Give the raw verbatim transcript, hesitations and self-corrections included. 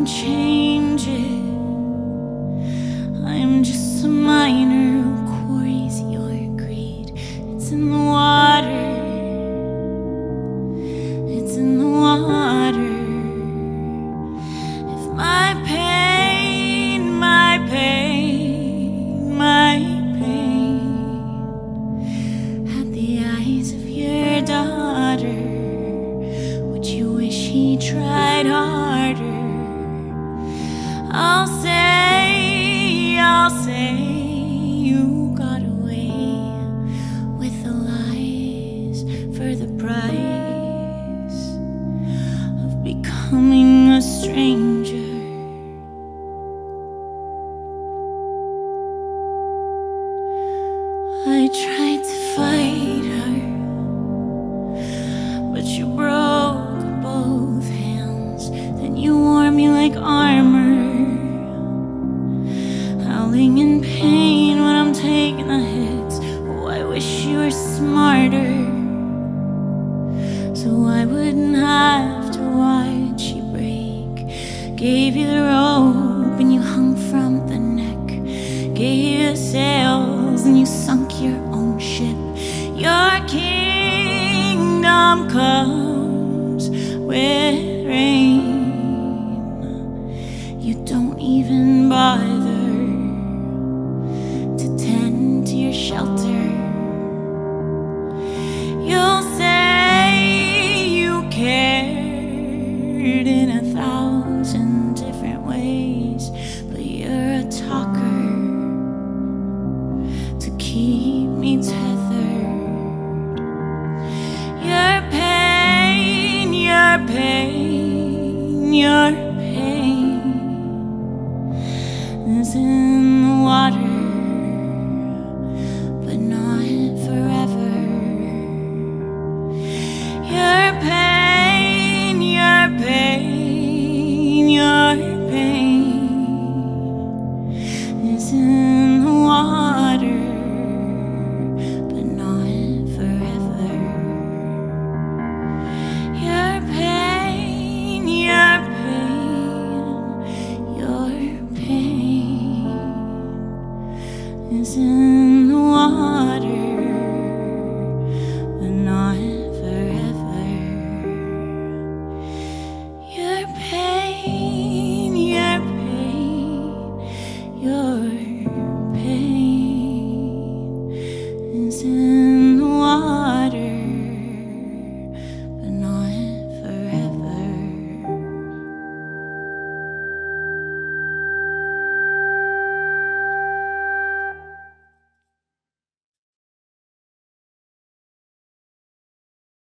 can change it. I'm just a miner who quarries your greed. It's in the water, it's in the water. If my pain, my pain, my pain had the eyes of your daughter, would you wish he tried harder? I'll say, I'll say you got away with the lies for the price of becoming a stranger. I tried to fight her, but you broke both hands. Then you wore me like armor, howling in pain when I'm taking the hits. Oh, I wish you were smarter, so I wouldn't have to watch you break. Gave you the rope and you hung from the neck. Gave you the sails and you sunk your own ship. Your kingdom comes with rain. You don't even bother to tend to your shelter. You'll say you cared in a thousand different ways, but you're a talker to keep me tethered. Your pain, your pain, your pain is in the water, but not forever. Your pain, your pain, your pain is in the water, but not forever. Your pain, your pain, your pain is in